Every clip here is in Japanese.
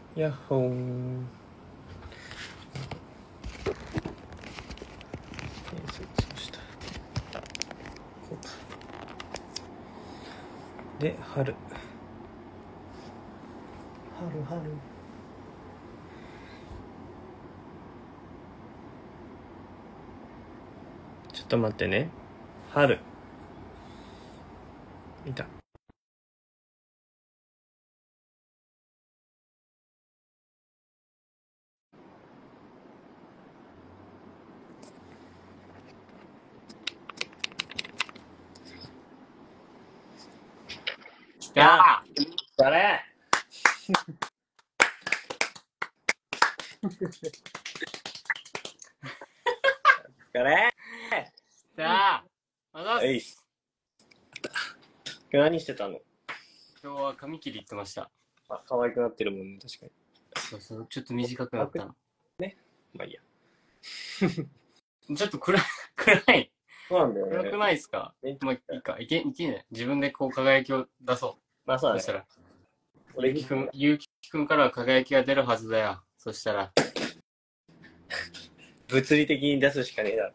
ヤッホー。建設をした。こうか。で、春。春。ちょっと待ってね。春。見た。 来た誰誰来たあざっす。 はい。何してたの？ 今日は髪切り行ってました。 あ、可愛くなってるもんね、確かに。 そう、ちょっと短くなったの。 まあいいや。 ちょっと暗い。 そうなんだよね。 暗くないですか？まあいいか。いけね。自分でこう輝きを出そう。 まあそうだね。 そしたら、 俺ゆうきくんからは輝きが出るはずだよ。そしたら。 物理的に出すしかねえだろ。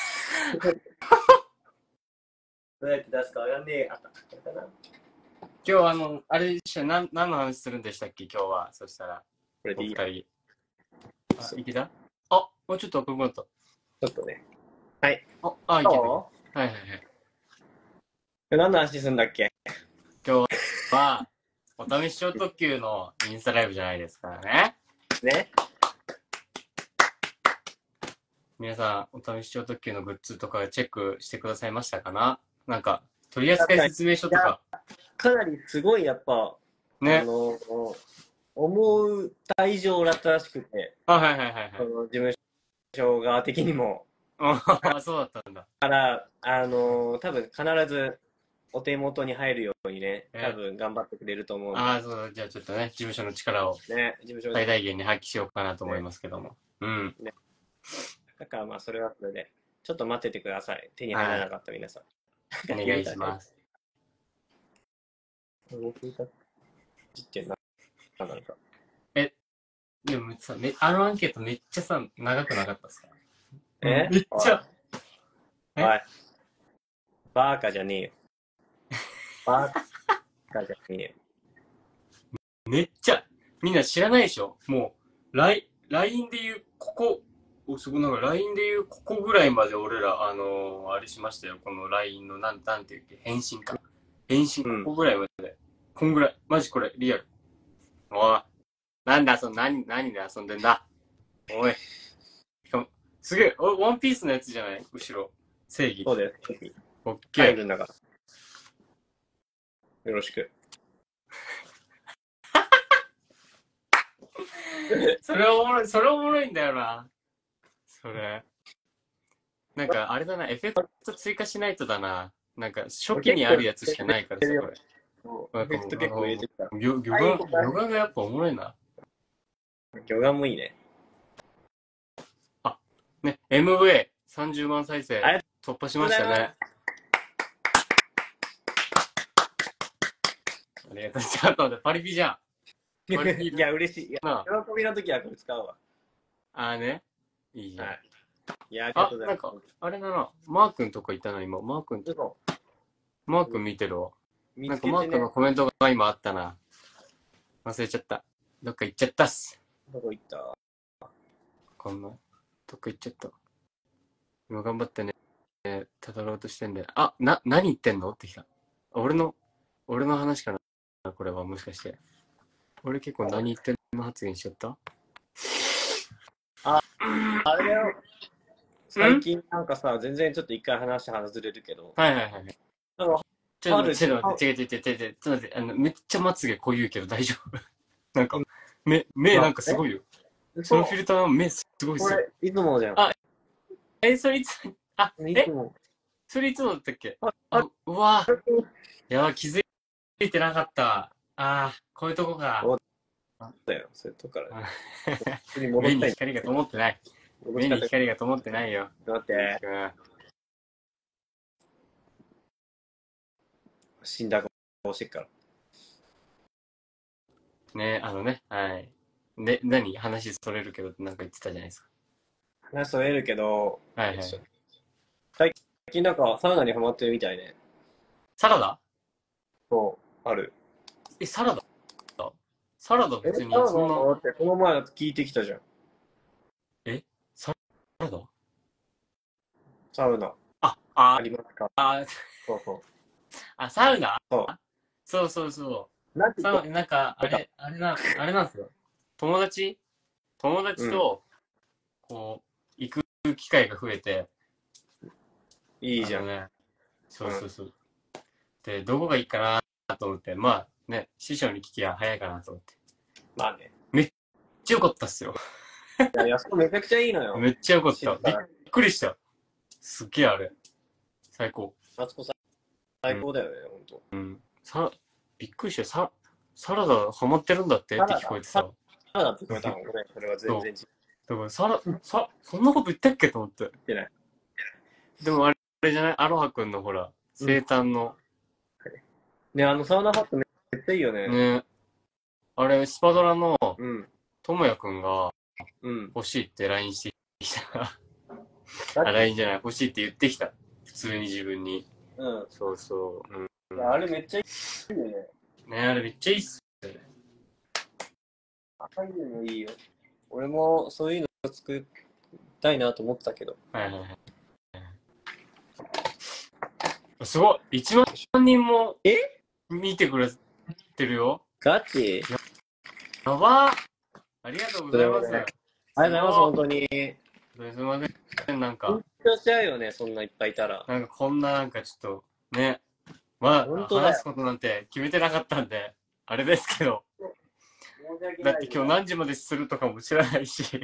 どうやって出すかわかんねえ。あった。 今日あれでした。何の話するんでしたっけ今日は。そしたら、 これでいいお二や。 人。いけた？あ、もうちょっと明るくなった。 ちょっとね。はい。 いけた。はいはいはい。 何の話すんだっけ？ 今日は、お試し超特急のインスタライブじゃないですからね。 ね。 皆さん、お試し超特急のグッズとかチェックしてくださいましたかな？なんか、取扱説明書とか。 かなりすごいやっぱ、 ね。 思った以上だったらしくて、 あ、はいはいはいはい。 その事務所側的にも。 あ、そうだったんだ。 多分必ずお手元に入るようにね、多分頑張ってくれると思うんで。 ああ、そうだ。じゃあちょっとね、事務所の力をね、事務所最大限に発揮しようかなと思いますけども。うん。 ね。だからまあそれはそれで、ちょっと待っててください。手に入らなかった皆さん。 お願いします。 なんか。 でもさ、あのアンケートめっちゃさ、長くなかったっすか？ めっちゃ。 おい。バーカじゃねえよ。バーカじゃねえよ。 めっちゃ。みんな知らないでしょ？もう、LINE で言う、そこなんか LINE で言う、ここぐらいまで俺ら、あれしましたよ。この LINE の、なんて言うっけ、返信か。返信、ここぐらいまで。こんぐらい。マジこれ、リアル。おい。なんで何で遊んでんだ。おい。しかも、すげえ、ワンピースのやつじゃない？後ろ。正義。 そうです。 オッケー。 海軍だから。よろしく。 それおもろいんだよな。それ。なんか、あれだな、エフェクト追加しないとだな。なんか、初期にあるやつしかないからさ、これ。 エフェクト結構入れてきた。 魚眼がやっぱおもろいな。 魚眼もいいね。 あ、ね、MV30 万再生突破しましたね。ありがとう。ちょっと待って、パリピじゃん。 いや、嬉しい。いや、喜びの時はこれ使うわ。 ね。いいじゃん。 いや、 なんか、あれだな。マー君とかいたな、今。マー君見てるわ。なんかマー君のコメントが今あったな。忘れちゃった。どっか行っちゃったっす。 どこ行った？ わかんない。どっか行っちゃった。今頑張ってね、たどろうとしてんで。あ、何言ってんのってきた。俺の話かなこれはもしかして。俺結構何言ってんの発言しちゃった？ あれだよ。最近なんかさ、全然ちょっと一回話外れるけど。 はい。ちょっと待って、違う。ちょっと待って、めっちゃまつげ濃ゆいけど大丈夫？なんか、目なんかすごいよ。そのフィルターの目すごいっすよ。 これ、いつもじゃん。 それいつ、それいつもだったっけ？うわやば、気づいてなかった。こういうとこか。 だよ、そういうとこから。 目に光が灯ってない。目に光が灯ってないよ。 待って。死んだ顔してっから。 ね、はい。 で、何話それるけどってなんか言ってたじゃないですか。 話それるけど、 はいはい。 最近なんかサウナにハマってるみたいね。 サラダそう、ある。 サラダサラダえ、 別サウナにそんな、 だってこの前だって聞いてきたじゃん。 えサラダサウナ、 あ、 ありますか？ あ、 そうそサウナう。そそうそうそう。なんう。 て言っなんか、あれなんですよ。友達うん。 と、こう、行く機会が増えて、 いいじゃん。 ね、そうん。 うそうそう。で、どこがいいかなと思って、まあね、師匠に聞きゃ早いかなと思って。 まあね。 めっちゃ良かったっすよ。 いや、安子めちゃくちゃいいのよ。 めっちゃ良かった。びっ知ったら。 くりした。すっげえあれ。最高。 安子さん、最高だよね、ほんと。 うん。びっくりした。サラダハマってるんだってって聞こえてさ。 サラダって聞こえたのごめん、それは全然違だからそんなこと言ったっけと思って。 ってない。 でもあれじゃないアロハくんのほら、生誕の。 ね、サウナハットめっちゃいいよね。 ね。あれ、スパドラの、 うん。 ともやくんがうん。 欲しいって LINE してきた。LINE じゃない、欲しいって言ってきた。普通に自分に。 うん。 そうそう。うん。 あれめっちゃいいよね。 ね、あれめっちゃいいっすよね。 赤いのいいよ。俺もそういうの作りたいなと思ってたけど。 はいはいはい。すごい !1 万人も見てくれてるよ。 ガチやばーありがとうございます。 ありがとうございます、本当に。 すいません、なんか。 緊張しちゃうよね、そんないっぱいいたら。 なんかこんななんかちょっと、ね。まあ、 本当だよ。 話すことなんて決めてなかったんで、あれですけど。だって今日何時までするとかも知らないし。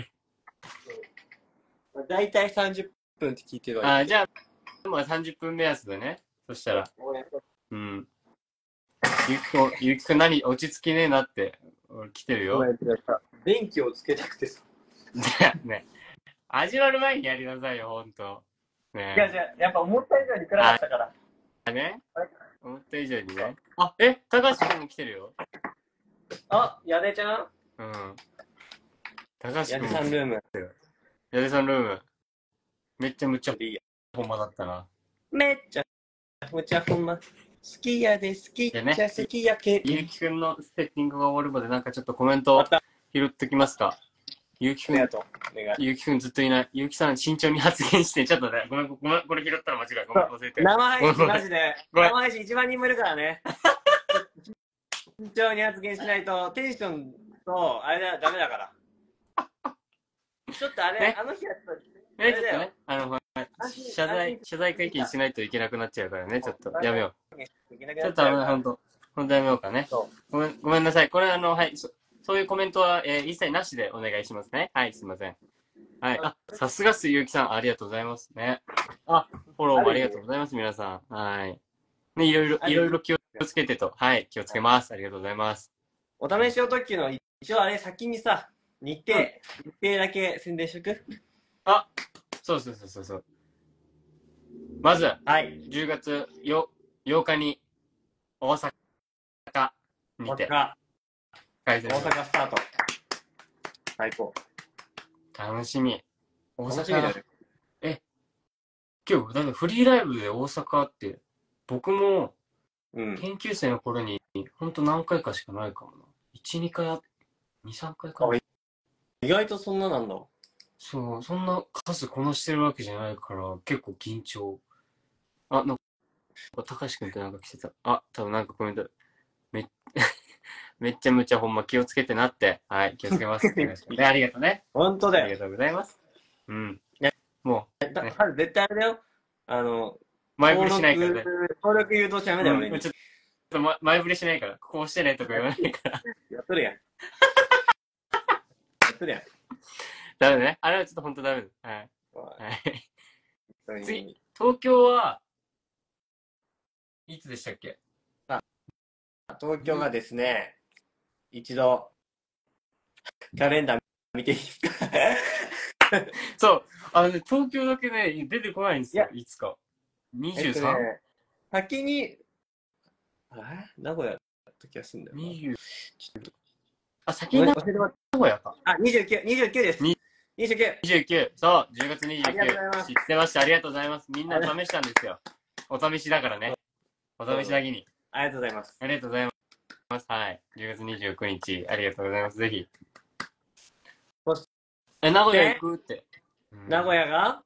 だいたい30分って聞いてるわ。 あ、じゃあ、まあ30分目安でね。そしたら。うん。ゆきくん何落ち着きねえなって、俺来てるよ。 電気をつけたくてさ。 ね。始まる前にやりなさいよ、ほんと。ね。 いや、じゃやっぱ思った以上に暗かったから。 ね。思った以上にね。あ、高橋くんも来てるよ。 あ、やでちゃんうん。高橋やでくんも。 さんルーム。 やでさんルーム。めっちゃむちゃいいや。 ほんまだったな。 めっちゃ、むちゃほんま。好きやで、好きっちゃ好きやけ。 ゆうきくんのセッティングが終わるまでなんかちょっとコメント拾ってきますか。ゆうきくん、ゆうきくんずっといない。ゆうきさん慎重に発言して、ちょっとね、ごめん、これ拾ったら間違い。ごめん、忘れて。 生配信マジで。 ごめん生配信1万人もいるからね。慎重に発言しないと、テンションと、あれだ、ダメだから。ちょっとあれ、 ねあの日やったら、 ちょっとね、謝罪会見しないといけなくなっちゃうからね、ちょっとやめよう。ちょっとほんとやめようかね。ごめんなさい。これはい、そういうコメントは、一切なしでお願いしますね。はい、すいません。はい。さすがっす、ゆうきさん。ありがとうございますね。フォローもありがとうございます、皆さん。はい。ね、いろいろ気をつけてと。はい、気をつけます。ありがとうございます。 お試しお特急の一応あれ先にさ、日程だけ宣伝しとく。 そう。まず、 はい。 10月8日に大阪にて開催。 大阪スタート。最高。 楽しみ。大阪だね。 今日、だってフリーライブで大阪って、僕も研究生の頃に、ほんと何回かしかないかもな。1、2回2、3回かな。 意外とそんななんだ。 そう、そんな数こなしてるわけじゃないから、結構緊張。なんか、高橋くんってなんか来てた。多分なんかコメント。めっちゃむちゃほんま気をつけてなって。はい、気をつけます。ありがとうね。 ほんとだよ。 ありがとうございます。うん。もう。絶対あれだよ。 前振りしないからね。 登録誘導しちゃダメだよ、俺に。 ちょっと前振りしないから。こうしてねとか言わないから。 やっとるやん。 ダメね。あれはちょっとほんとダメです。はい。次、東京はいつでしたっけ？ 東京がですね、一度、カレンダー見ていいですか？ そう、東京だけね、出てこないんですよ、いつか。23？ 先に、名古屋だった気がするんだよな。 あ、先に名教えてもらって。 古屋か。 あ、29です。29。 29。そう、10月ありがとうございま 29。 す知ってました。ありがとうございます。みんな試したんですよ。お試しだからね。お試しだけに。 ありがとうございます。 ありがとうございます。はい。10月29日。ありがとうございます。ぜひ。名古屋行くって。 名古屋が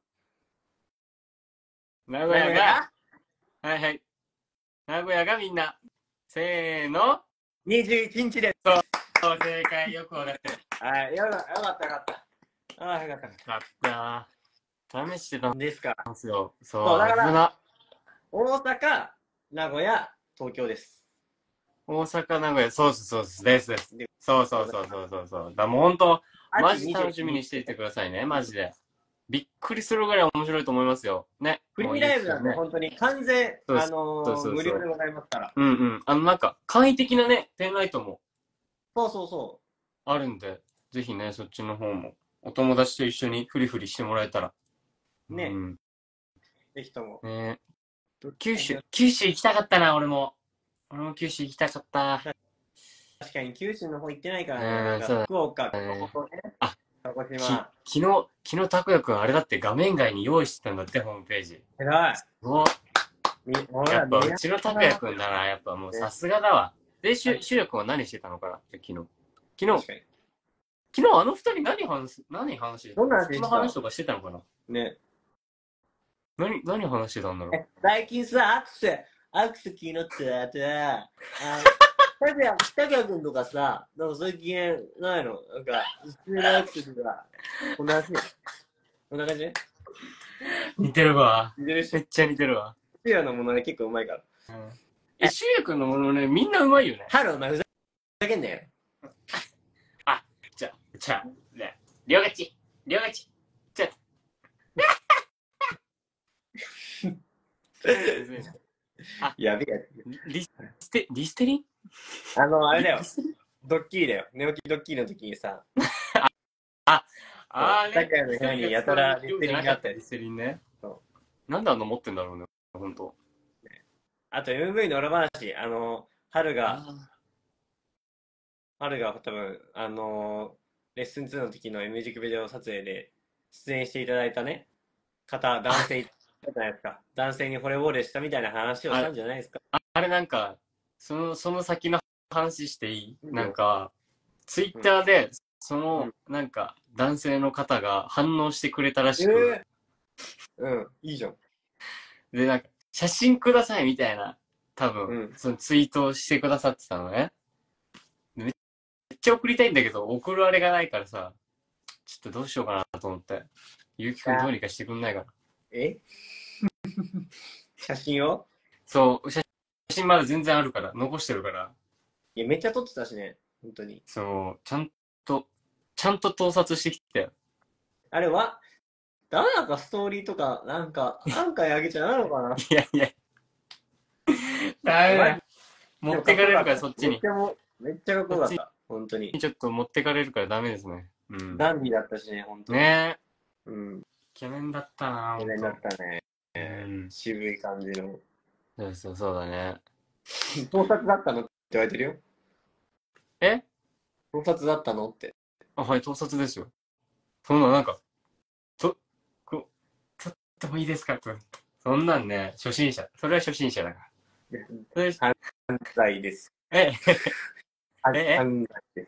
名古屋が、はいはい。名古屋がみんな、せーの。 21日です。 そう、正解。よくわかってる。 はい、よかった。ああ、よかった。 よかった。試してたんですか。 ですよ。 そうだから危な。 大阪、名古屋、東京です。 大阪、名古屋、そうです。そう。だもう本当、マジ楽しみにしていてくださいね、マジで。びっくりするぐらい面白いと思いますよ。ね。 フリーライブなんで、本当に完全、 そう無料でございますから。 なんか、簡易的なね、ペンライトも。 そう。 あるんで、ぜひね、そっちの方も、お友達と一緒にフリフリしてもらえたら。 ね。ぜひとも。 ね。九州行きたかったな、俺も九州行きたかった。 確かに九州の方行ってないからね。福岡、熊本ね。 あ、 鹿児島。 昨日、拓也くんあれだって画面外に用意してたんだって、ホームページ。 偉い。 やっぱうちの拓也くんなら、やっぱもうさすがだわ。で、しゅうくんは何してたのかなって昨日あの二人何話してたの？その話とかしてたのかな？ ね。 何話してたんだろう。 最近さ、アクセ気になってた拓也くんとかさ、なんか最近ないの？なんか、普通のアクセとか、こんな感じ？ 似てるわ。 似てるし。 めっちゃ似てるわ。 シュウヤのものね、結構うまいから。 シュウヤくんのものね、みんなうまいよね。 お前ふざけんなよ。 じゃあ、ね、両勝ち。じゃやべえやつ。 リステリン？ あれだよ。ドッキリだよ。寝起きドッキリの時にさ。拓也の部屋にやたらリステリンがあったやつ。 リステリンね。なんで持ってんだろうね、ほんと。 あと MV の裏話、春が多分、レッスン2の時のミュージックビデオ撮影で出演していただいたね、男性いたじゃないですか。男性に惚れ惚れしたみたいな話をしたんじゃないですか。 あれなんか、その先の話していい？なんか、ツイッターで、なんか、男性の方が反応してくれたらしく。 いいじゃん。 で、なんか、写真くださいみたいな、多分、そのツイートをしてくださってたのね。めっちゃ送りたいんだけど、送るあれがないからさ、ちょっとどうしようかなと思って。ゆうきくんどうにかしてくんないかな。 写真を？ そう、写真まだ全然あるから、残してるから。 いや、めっちゃ撮ってたしね、本当に。 そう、ちゃんと盗撮してきたよ。 あれはなんかストーリーとか、なんかあげちゃうのかな？ いや。ダメだ。持ってかれるから、そっちに。 めっちゃかっこよかった。本当に。 ちょっと持ってかれるからダメですね。 ダンディだったしね、本当に。 ねえ。イケメンだったな、 イケメンだったね。渋い感じの。 そうだね。 盗撮だったのって言われてるよ。盗撮だったのって。 はい、盗撮ですよ。そんな、なんか、撮ってもいいですかって。そんなんね、初心者。それは初心者だから。 犯罪です。犯罪です。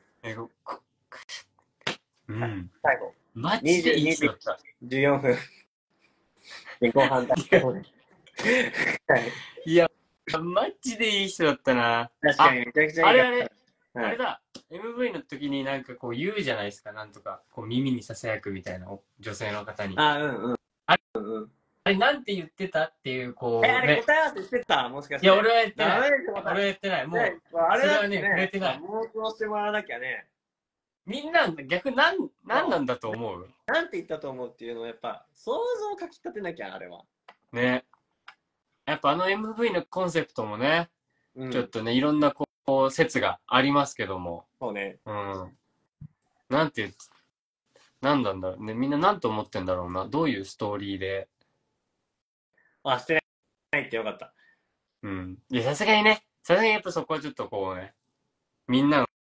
最後。 マジでいい人だった。 14分。現行犯逮捕です。 いや、マジでいい人だったな。 確かに、めちゃくちゃいい。 あれだ。MV の時になんかこう言うじゃないですか。なんとか、こう耳にささやくみたいな女性の方に。あれなんて言ってたっていう、こう。 あれ答え合わせしてた？もしかして。 いや、俺は言ってない。俺は言ってない。もう、 あれはね、触れてない。 妄想してもらわなきゃね。 みんな、逆なんなんだと思う？ なんて言ったと思うっていうのはやっぱ、想像をかき立てなきゃ、あれは。 ね。やっぱMV のコンセプトもね、ちょっとね、いろんなこう、説がありますけども。 そうね。 なんなんなんだろうね。みんななんと思ってんだろうな。どういうストーリーで。 してないってよかった。 いや、さすがにやっぱそこはちょっとこうね、みんなの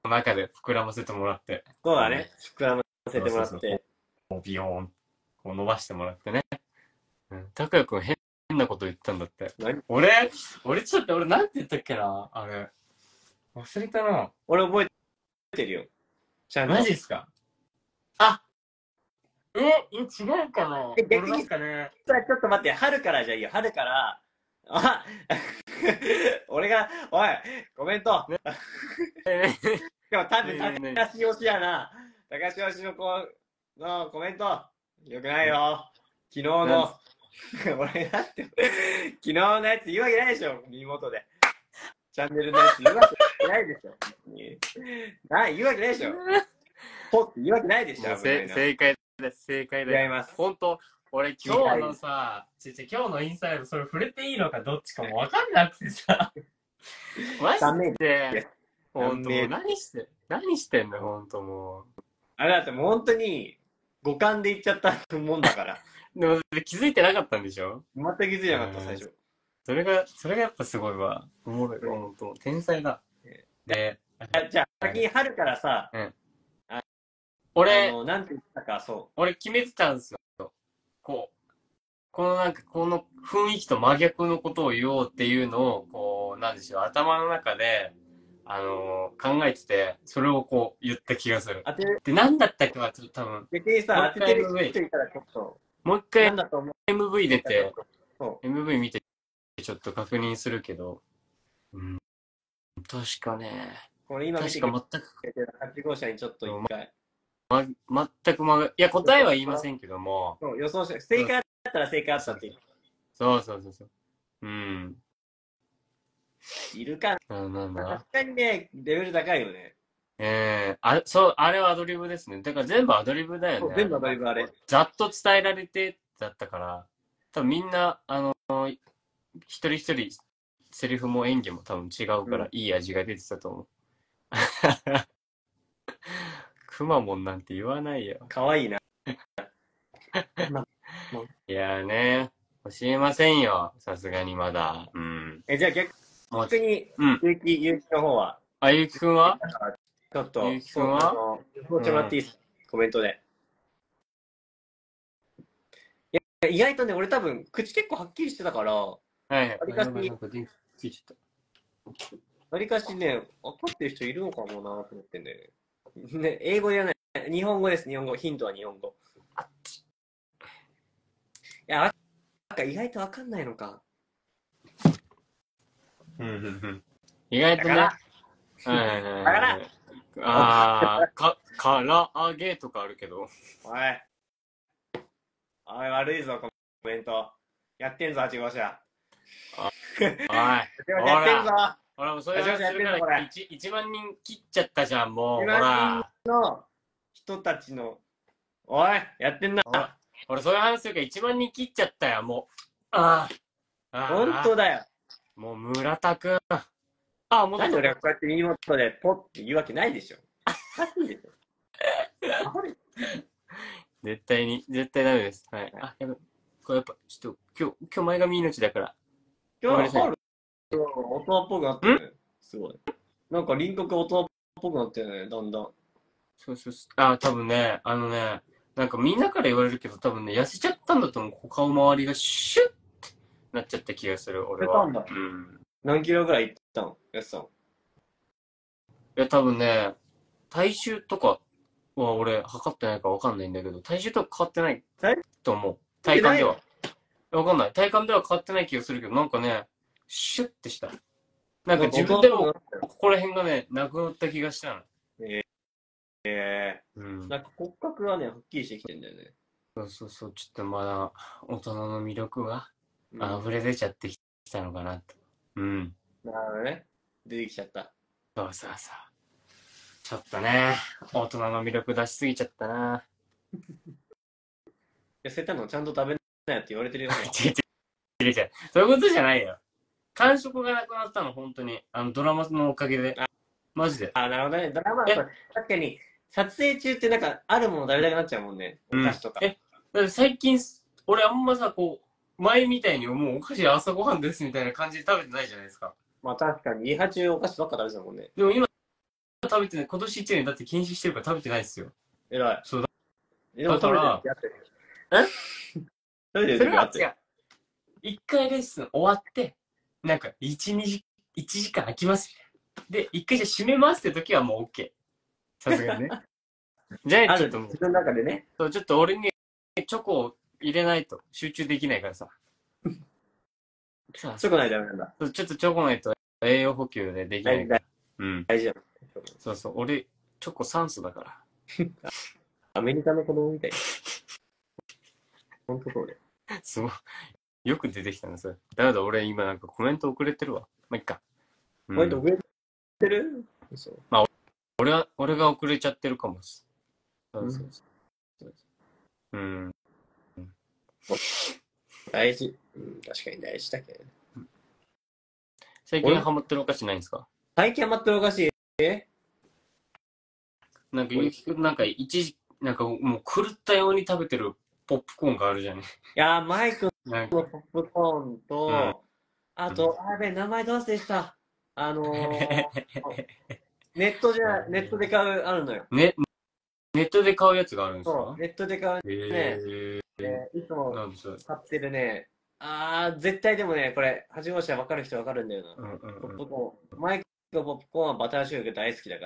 中で膨らませてもらって。 そうだね。膨らませてもらっそうそうて。 もうビヨーン、こう伸ばしてもらってね。拓也くん変なこと言ったんだって。俺ちょっと、俺なんて言ったっけなあれ。忘れたな。 俺覚えてるよ。ちゃんと。 マジっすか？あ、違うかな。 逆になんかね。 ちょっと待って、春からじゃいいよ。春から、あ俺が、おい、コメント。でも多分、高橋推しやな。高橋推しのコメント。よくないよ。昨日の、俺だって、昨日のやつ言うわけないでしょ。リモートで。チャンネルのやつ言うわけないでしょ。言うわけないでしょ。ポって言うわけないでしょ。 正解です。正解で。 違います。 本当俺今日のさ、今日のインスタイルそれ触れていいのかどっちかもわかんなくてさ。マジで。本当何してんの本当もう。 あれだってもう本当に五感で言っちゃったもんだから。 でも気づいてなかったんでしょ？ 全く気づいてなかった、最初。 それがやっぱすごいわ。おもろい。本当天才だ。で、 じゃあ先に春からさ、 俺、 なんて言ったか、そう。 俺決めてたんですよ。このなんか、この雰囲気と真逆のことを言おうっていうのを、こう、なんでしょう、頭の中で、考えてて、それをこう言った気がする。で、なんだったっけは、ちょっと多分。 逆にさ、当ててる人いたらちょっと。 もう一回、MV 出て、MV 見て、ちょっと確認するけど、確かね、 これ今見て確か全く。 8号車にちょっと一回。 全くいや、答えは言いませんけども。 そう、予想して、正解だったら正解あったっていう。 そう。うん。 いるかな。 なんだ。 確かにね、レベル高いよね。 あれはアドリブですね。だから全部アドリブだよね。 全部アドリブあれ。 ざっと伝えられてだったから、多分みんな、一人一人、セリフも演技も多分違うから、いい味が出てたと思う。くまモンなんて言わないよ。 かわいいな。 いやね、教えませんよ。さすがにまだ。うん。 じゃあ逆に、ゆうきの方は。 ゆうきくんはちょっと、 ゆうきくんはもらっていいですか、コメントで。いや、意外とね、俺多分、口結構はっきりしてたから、わりかしね、分かってる人いるのかもなと思ってんだよね。ね、英語じゃない。日本語です、日本語。ヒントは日本語。いや、意外と分かんないのか。 意外とね。だからから揚げとかあるけど。 おい、悪いぞ、コメント。やってんぞ、8号車。 おい。 やってんぞ。 ほら、もうそれやってるから1万人切っちゃったじゃん、もう。ほら。 1万人の人たちの、おい、やってんな。 俺、そういう話するから1万人切っちゃったよ、もう。 本当だよ。 もう、村田くん。 もうなんで俺がこうやって耳元でポッって言うわけないでしょ。おかしいでしょ。 絶対ダメです。はい。やばい。これやっぱ、ちょっと、今日前髪命だから。 今日は大人っぽくなってるね。すごい。なんか輪郭大人っぽくなってるね、だんだん。 そう。多分ね、なんかみんなから言われるけど、多分ね、痩せちゃったんだと思う。顔周りがシュッってなっちゃった気がする、俺は。 何キロぐらいいったのやすさん。いや、多分ね、体重とかは俺、測ってないか分かんないんだけど、体重とか変わってないと思う。体感では。分かんない。体感では変わってない気がするけど、なんかね、シュッてした。なんか自分でも、ここら辺がね、なくなった気がしたの。 なんか骨格がね、はっきりしてきてんだよね。 そう。ちょっとまだ、大人の魅力が溢れ出ちゃってきたのかなと。 なるほどね。出てきちゃった。 そう。ちょっとね、大人の魅力出しすぎちゃったな。 痩せたのちゃんと食べなよって言われてるよ。 違う。そういうことじゃないよ。感触がなくなったの、本当に。ドラマのおかげで。マジで。 なるほどね。ドラマは確かに、撮影中ってなんか、あるもの食べたくなっちゃうもんね。お菓子とか。 だって最近、俺あんまさ、こう、前みたいにもうお菓子朝ごはんですみたいな感じで食べてないじゃないですか。 まあ確かに、リハ中お菓子ばっか食べてたもんね。 でも今、 食べてない。今年1年だって禁止してるから食べてないですよ。 偉い。 そうだから、 食べてるそれ時あってる。 は違う。一回レッスン終わって、なんか1時間空きます。で、一回じゃ閉めますって時はもう OK。さすがにね。じゃあ、ちょっともう、 自分の中でね。 そうちょっと俺にチョコを入れないと集中できないからさ。 チョコないとダメなんだ。 ちょっとチョコないと栄養補給でできないから。うん。 大事だ。 そうそう。俺、チョコ酸素だから。 アメリカの子供みたい。本当そうだよ。 すごい。よく出てきたな、それ。だから俺今なんかコメント遅れてるわ。まあ、いっか。 これ遅れてる？ まあ、俺が遅れちゃってるかもしれない。そうそう。うん。 大事。うん、確かに大事だけどね。 最近ハマってるお菓子ないんですか？ 最近ハマってるお菓子？ なんか、なんかもう狂ったように食べてるポップコーンがあるじゃん。いやー、マイクなんか、 のポップコーンと、あと、やべえ、名前どうせでした。ネットで買う、あるのよ。 ネットで買うやつがあるんですか？ そう、ネットで買うね。いつも買ってるね。絶対でもね、これ、初めまして分かる人分かるんだよな。ポップコーン。マイクのポップコーンはバターシュガー大好きだから。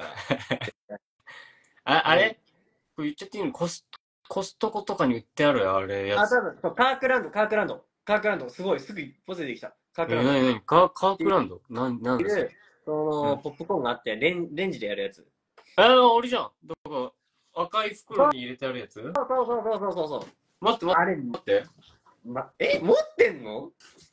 あれこれ言っちゃっていいの？コストコとかに売ってあるあれやつ。 多分、カークランド、すごい、すぐ一歩出てきた。カークランド。 何カークランドなんですか？ ポップコーンがあって、レンジでやるやつ。 あれじゃん。だから赤い袋に入れてあるやつ？ そう。 待って。 持ってんの？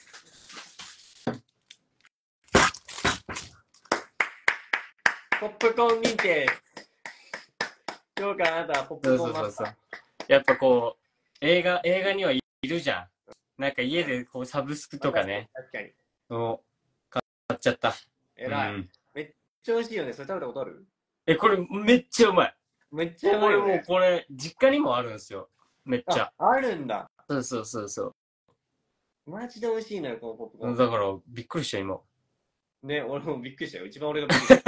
ポップコーン認定。今日からあなたはポップコーンマスター。 そう。やっぱこう、映画にはいるじゃん。なんか家でこうサブスクとかね。 確かに。 買っちゃった。 偉い。めっちゃ美味しいよね。それ食べたことある？ これめっちゃうまい。 めっちゃうまいよね。 俺もうこれ、実家にもあるんですよ。めっちゃ。 あるんだ。 そう。 マジで美味しいのよ、このポップコーン。 だから、びっくりした、今。 ね、俺もびっくりしたよ。一番俺がびっくりした。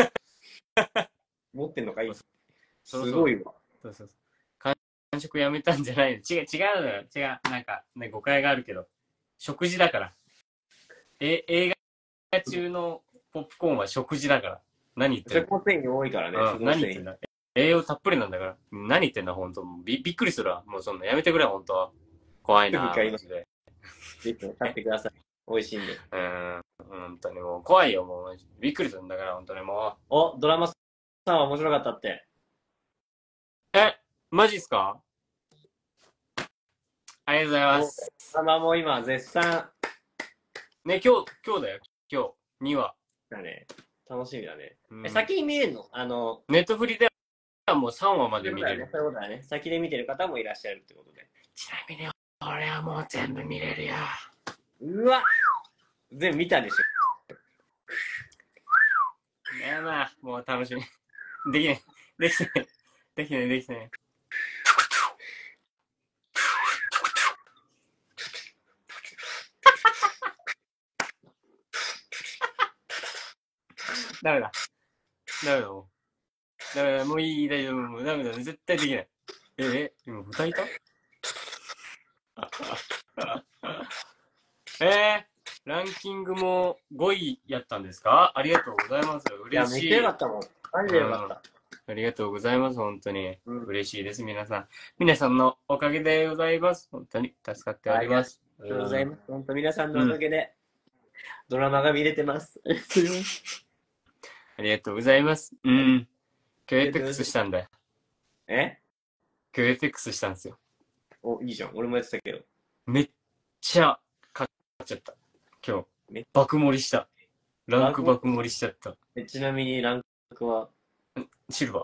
持ってんのかいい？すごいわ。 そう。間食やめたんじゃないの？違うのよ。違う。なんか、ね、誤解があるけど。食事だから。映画中のポップコーンは食事だから。何言ってんの？ 食物繊維多いからね。 何言ってんだ？栄養たっぷりなんだから。何言ってんだ、ほんと。びっくりするわ。もうそんなやめてくれ、ほんと。怖いな。マジで。 ぜひ買ってください。美味しいんで。 本当にもう怖いよ、もう。びっくりするんだから、本当にもう。ドラマさんは面白かったって。 マジっすか？ありがとうございます。 ドラマも今絶賛。 ね、今日だよ。今日2話。 だね。楽しみだね。先に見れるの？ ネットフリではもう3話まで見れる。 そういうことだね。先で見てる方もいらっしゃるってことで。 ちなみに、俺はもう全部見れるよ。 うわ！全部見たでしょ。 まあ、もう楽しみ。できない。ダメだ、もういい、大丈夫、もうダメだ、絶対できない。今歌いた？ランキングも5位やったんですか？ありがとうございます。嬉しい。 いや、めっちゃよかったもん。マジでよかった。 ありがとうございます。本当に。嬉しいです、皆さん。皆さんのおかげでございます。本当に助かっております。 ありがとうございます。本当皆さんのおかげで、ドラマが見れてます。 ありがとうございます。今日エイペックスしたんだよ。今日エイペックスしたんですよ。 いいじゃん。俺もやってたけど。 めっちゃ買っちゃった。今日。爆盛りした。ランク爆盛りしちゃった。 ちなみにランクはシルバ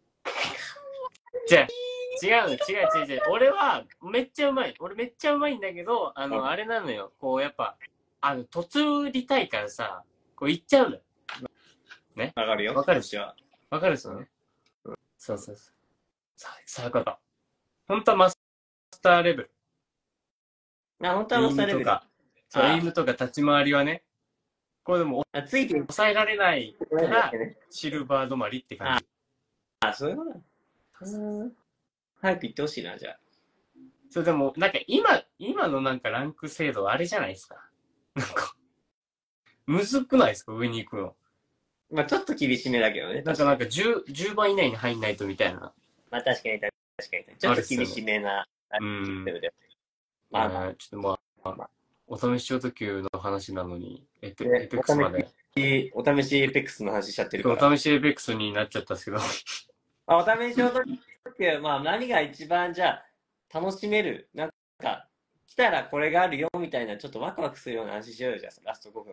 ー。違う。俺はめっちゃうまい。俺めっちゃうまいんだけど、あれなのよ。こうやっぱ、突りたいからさ、こう行っちゃうのよ。ね。 わかるよ。 わかるっしょ。わかるっすよね。そう。さあ方。本当はマスターレベル。 本当はマスターレベル。 エイムとか立ち回りはね、 これでもあ、ついてる。 抑えられないからシルバー止まりって感じ。 あ、そういうことだ。早く行ってほしいな、じゃあ。 それでも、なんか今のなんかランク制度あれじゃないですか。なんか、むずくないですか上に行くの。 まあちょっと厳しめだけどね。 なんか10番以内に入んないとみたいな。 まあ確かに。ちょっと厳しめなシステムで。 まあ、ちょっとまあ、お試し超特急の話なのに、エペックスまで。 お試しエペックスの話しちゃってるから。 お試しエペックスになっちゃったんですけど。 お試し超特急、まあ何が一番じゃあ楽しめる。なんか、来たらこれがあるよみたいな、ちょっとワクワクするような話しようよ、じゃあ、ラスト5分。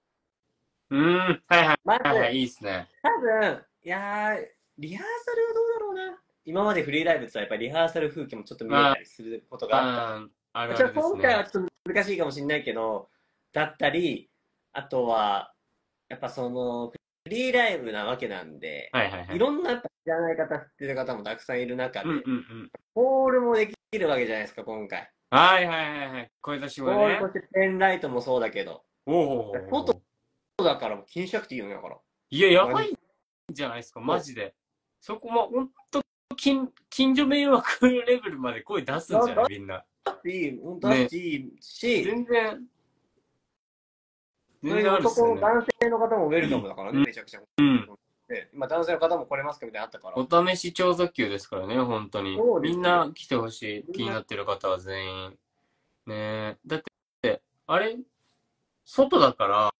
はいまず、 はい、いいっすね。 多分、いやー、リハーサルはどうだろうな。今までフリーライブってやっぱりリハーサル風景もちょっと見えたりすることがあった。 あるあるですね。 今回はちょっと難しいかもしれないけど、だったり、あとは、やっぱその、フリーライブなわけなんで、いろんなやっぱ知らない方、知ってる方もたくさんいる中で、ホールもできるわけじゃないですか、今回。 はい。声出しはね。 ホールとしてペンライトもそうだけど。外だからもう気にしなくていいよね、だから。 いや、やばいんじゃないですか、マジで。そこも、ほんと、近所迷惑レベルまで声出すんじゃないみんな。 いい、本当だし、いいし、 全然男性の方もウェルカムだからね、めちゃくちゃ。今、男性の方も来れますかみたいなのあったから。 お試し超特急ですからね、本当に。みんな来てほしい。気になってる方は全員。ねだって、あれ、外だから、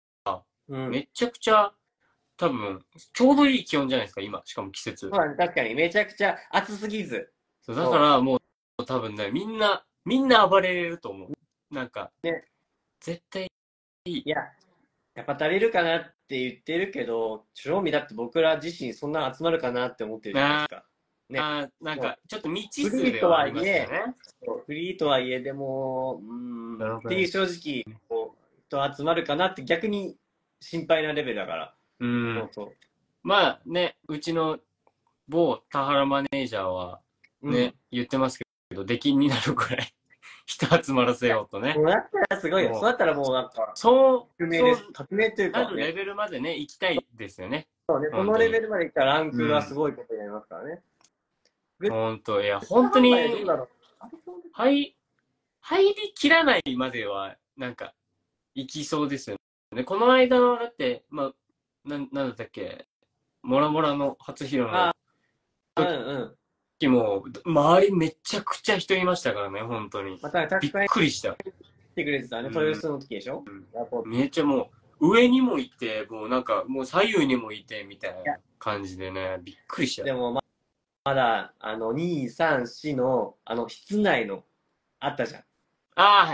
めちゃくちゃ、多分、ちょうどいい気温じゃないですか、今。しかも季節。 そうだね、確かに。めちゃくちゃ暑すぎず。 そうだからもう、多分ね、みんな暴れると思う。なんか、 ね、 絶対いい。 いや、やっぱ足りるかなって言ってるけど、正味だって僕ら自身そんな集まるかなって思ってるじゃないですか。 ね、なんか、ちょっと未知数ではありますよね。 フリーとはいえ、でも、っていう正直、と集まるかなって逆に心配なレベルだから。 そうまあね、うちの某田原マネージャーはね、言ってますけど、出禁になるくらい人集まらせようとね。 そうだったらすごいよ。そうだったらもうなんか、 革命というか、 なるレベルまでね、行きたいですよね。 そうね、このレベルまで行ったらランクはすごいことになりますからね。 本当いや、本当に、入りきらないまでは、なんか、行きそうですよね。この間の、だって、まあ、なんだったっけ、モラモラの初披露の時も、周りめちゃくちゃ人いましたからね、本当に。びっくりした。 来てくれてたね、豊洲の時でしょ、 めっちゃもう、上にもいて、もうなんか、もう左右にもいて、みたいな感じでね、びっくりした。 でもまだ、2、3、4の、室内の、あったじゃん。 はい。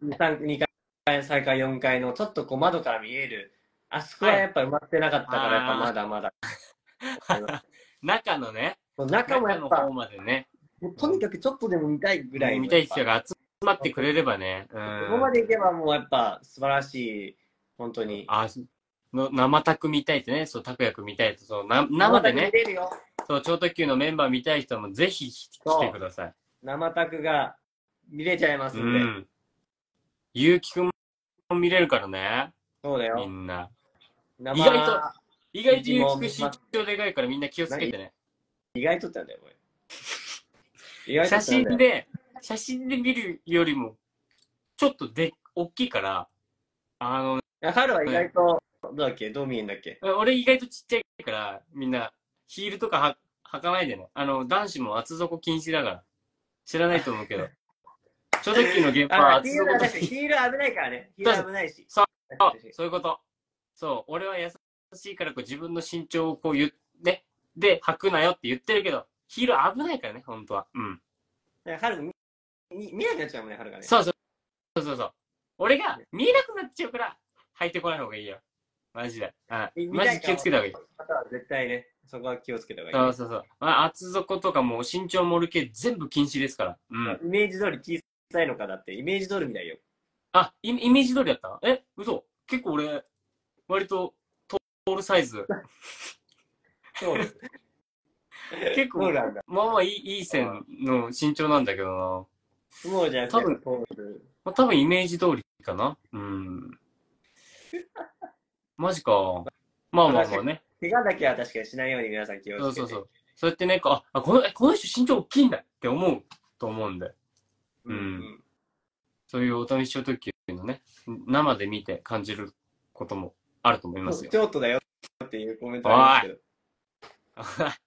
2階、3階、4階の、ちょっとこう窓から見える、あそこはやっぱ埋まってなかったから、やっぱまだまだ。 中のね、 中もやっぱ、 方までね。 とにかくちょっとでも見たいぐらい。 見たい人が集まってくれればね。 ここまでいけばもうやっぱ素晴らしい、本当に。 生タク見たいってね、そう、タクヤク見たいと、そう、生でね、そう、超特急のメンバー見たい人もぜひ来てください。 生タクが見れちゃいますんで。 ゆうきくんも見れるからね。 そうだよ。 みんな。意外とゆうきくん身長でかいからみんな気をつけてね。 意外とってなんだよ、これ。 写真で見るよりも、ちょっと大きいから、 春は意外と、どうだっけ、どう見えんだっけ。 俺意外とちっちゃいから、みんな、ヒールとか履かないでね。男子も厚底禁止だから。知らないと思うけど。超特急の現場は厚底だし。 ヒール危ないからね。ヒール危ないし。 そういうこと。そう、俺は優しいから自分の身長をこう言って、で、履くなよって言ってるけど、ヒール危ないからね、本当は。 春見なくなっちゃうもんね、春がね。 そう。俺が見えなくなっちゃうから、履いてこない方がいいよ。マジで。マジ気をつけた方がいい。 絶対ね、そこは気をつけた方がいい。 そう。厚底とかもう身長盛る系全部禁止ですから。 イメージ通り小さいのかだって、イメージ通りみたいよ。 イメージ通りだった嘘結構俺、割と、トールサイズ。 そうです。 結構、まあいい線の身長なんだけどな。もうじゃあ、 多分イメージ通りかな。 マジか。まあまあまあね。 怪我だけは確かにしないように皆さん気をつけて。 そうそうそう。そうやってね、この人身長大きいんだって思うと思うんで。 うんうん。 そういうお試し特急のね、生で見て感じることもあると思いますよ。 京都だよっていうコメントありますけど。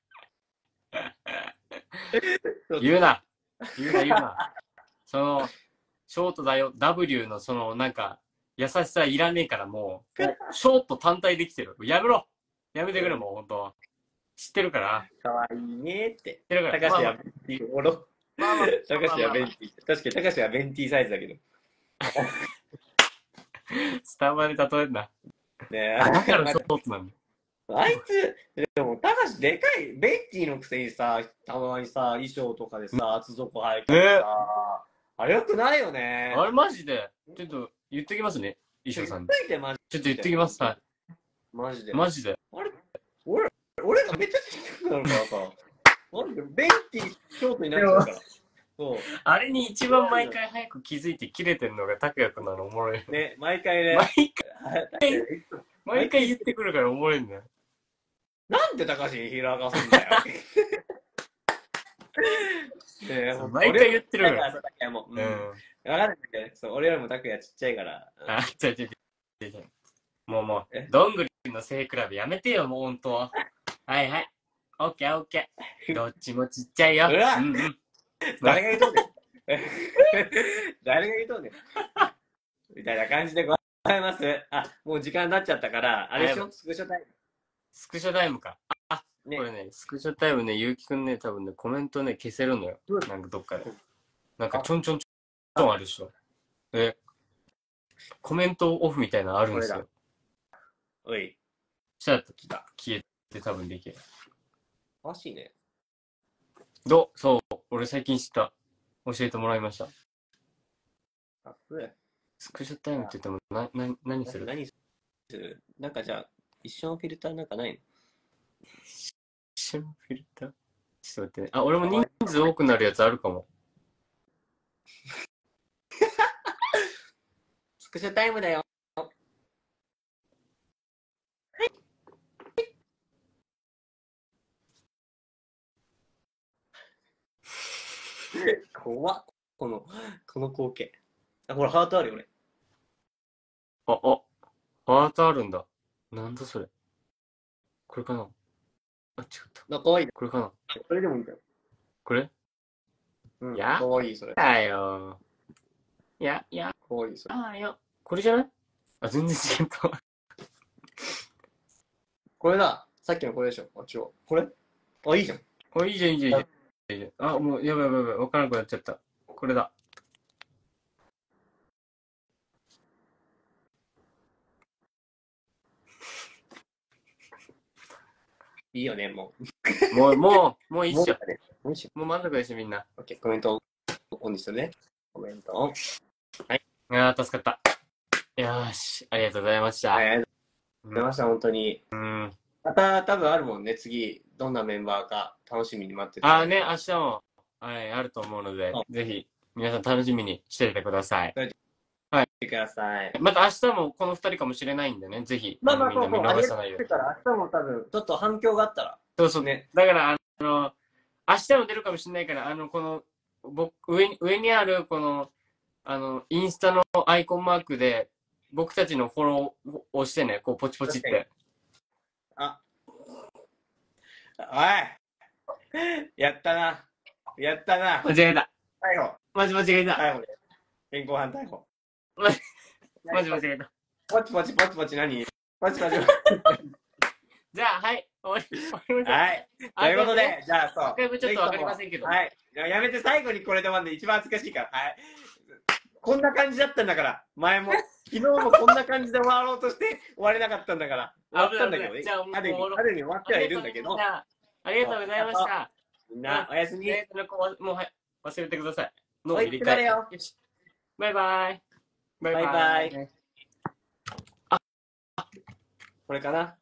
言うな。言うな。その、ショートだよ、W のその、なんか、優しさいらねえからもう、ショート単体できてる。やめろ。やめてくれ、もう、ほんと。知ってるから。 かわいいねって。 知ってるから。 高橋はベンティー、おろ。 まあまあ、 高橋はベンティー。確かに高橋はベンティーサイズだけど。 スタバで例えんな。 ねだからショートなんだ。 あいつ、でも、高橋でかい、ベンティーのくせにさ、たまにさ、衣装とかでさ、厚底履いてさ、あれよくないよね。 あれマジで、ちょっと言っときますね、衣装さんに。ちょっと言っときます。はい。 マジで。 マジで。 あれ俺がめっちゃちっちゃくなるからさ、なんでベンティーショートになっちゃうから。そう。 あれに一番毎回早く気づいて切れてんのが拓也くんなのおもろい。 ね、毎回ね。 毎回言ってくるからおもろいんだよ。 なんで高橋に開かすんだよ。ね、 毎回言ってるから。 拓也も。うん。わかんないけど、そう、俺よりも拓也ちっちゃいから。 あ、違う。もう、どんぐりの背比べやめてよ、もうほんと。はいはい。オッケー。どっちもちっちゃいよ。 誰が言うとんねん。誰が言うとんねん。みたいな感じでございます。あ、もう時間になっちゃったから、あれでしょ、スクショタイム。 スクショタイムか。あ、ね、これね、スクショタイムね、ゆうきくんね、多分ね、コメントね、消せるのよ。なんかどっかで。なんかちょんあるでしょ。コメントオフみたいなのあるんですよ。 おい。 したら消えて多分できる。 マジね。 そう、俺最近知った。教えてもらいました。スクショタイムって言っても、何する？ なんかじゃあ、一緒のフィルターなんかないの？ 一緒のフィルター？ちょっと待ってね。あ、俺も人数多くなるやつあるかも。 スクショタイムだよ。怖っ。この光景。あ、ほら、ハートあるよ、俺。 ハートあるんだ。なんだそれ。これかな？あ、違った。 かわいい。 これかな？ これでもいいんだよ。 これ？ うん。かわいい、それ。 だよ。 かわいい、それ。 これじゃない？あ、全然違った。 これだ。さっきのこれでしょ。あ、違う。これ？あ、いいじゃん。 いいじゃん。あ、もう、やばい。わからなくなっちゃった。これだ。 いいよね、もう。もういいっしょ。もう満足でしょ、みんな。 オッケー、コメントオンにするね。コメントオン。はい。 助かった。よし、ありがとうございました。 ありがとうございました、本当に。また多分あるもんね、次、どんなメンバーか楽しみに待ってて。 明日も、あると思うので、ぜひ、皆さん楽しみにしていてください。 はい。ください。 また明日もこの2人かもしれないんでね、ぜひ、みんな見逃さないように。 明日も多分、ちょっと反響があったら。 そうね。だから、明日も出るかもしれないから、この、上にある、この、インスタのアイコンマークで、僕たちのフォローを押してね、こう、ポチポチって。 おいやったな。 間違えた。 逮捕。 間違えた。 逮捕で。現行犯逮捕。 間違えた。 ポチポチ何？ポチ。 じゃあ、はい。終わりましょう。 はい。ということで、じゃあ、そう。 ちょっとわかりませんけど。 はい。やめて最後にこれで終わるの一番恥ずかしいから。はい。こんな感じだったんだから、前も。昨日もこんな感じで終わろうとして終われなかったんだから。終わったんだけどね。ある意味終わってはいるんだけど。 ありがとうございました。 みんな、おやすみ。 もう忘れてください。 もう入れ替えよ。 バイバイ。 バイバイ。あ、これかな。